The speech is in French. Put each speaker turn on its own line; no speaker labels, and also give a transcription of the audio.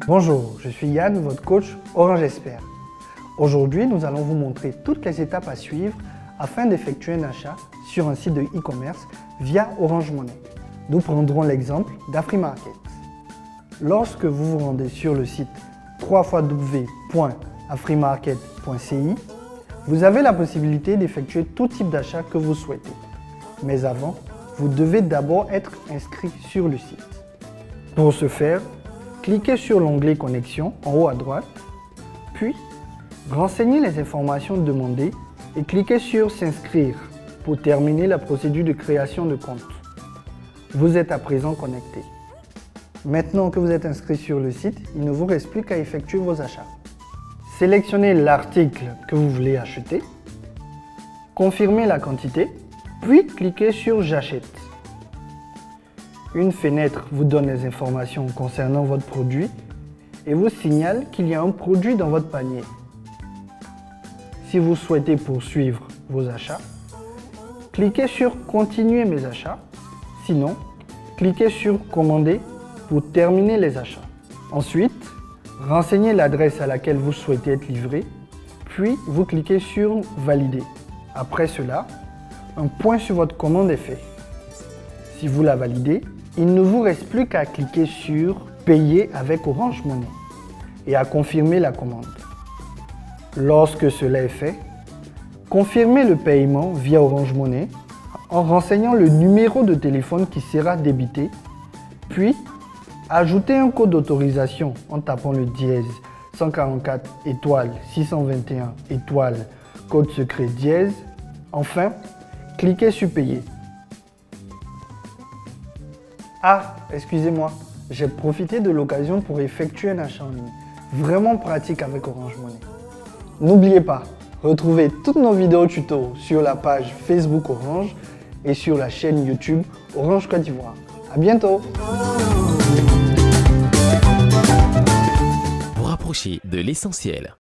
Bonjour, je suis Yann, votre coach Orange Expert. Aujourd'hui, nous allons vous montrer toutes les étapes à suivre afin d'effectuer un achat sur un site de e-commerce via Orange Money. Nous prendrons l'exemple d'AfriMarket. Lorsque vous vous rendez sur le site www.afrimarket.ci, vous avez la possibilité d'effectuer tout type d'achat que vous souhaitez. Mais avant, vous devez d'abord être inscrit sur le site. Pour ce faire, cliquez sur l'onglet Connexion en haut à droite, puis renseignez les informations demandées et cliquez sur S'inscrire pour terminer la procédure de création de compte. Vous êtes à présent connecté. Maintenant que vous êtes inscrit sur le site, il ne vous reste plus qu'à effectuer vos achats. Sélectionnez l'article que vous voulez acheter, confirmez la quantité, puis cliquez sur J'achète. Une fenêtre vous donne les informations concernant votre produit et vous signale qu'il y a un produit dans votre panier. Si vous souhaitez poursuivre vos achats, cliquez sur Continuer mes achats. Sinon, cliquez sur Commander pour terminer les achats. Ensuite, renseignez l'adresse à laquelle vous souhaitez être livré, puis vous cliquez sur Valider. Après cela, un point sur votre commande est fait. Si vous la validez, il ne vous reste plus qu'à cliquer sur Payer avec Orange Money et à confirmer la commande. Lorsque cela est fait, confirmez le paiement via Orange Money en renseignant le numéro de téléphone qui sera débité, puis ajoutez un code d'autorisation en tapant le dièse 144 étoile 621 étoile code secret dièse. Enfin, cliquez sur Payer. Ah, excusez-moi, j'ai profité de l'occasion pour effectuer un achat en ligne. Vraiment pratique avec Orange Money. N'oubliez pas, retrouvez toutes nos vidéos tutos sur la page Facebook Orange et sur la chaîne YouTube Orange Côte d'Ivoire. À bientôt!
Vous rapprochez de l'essentiel.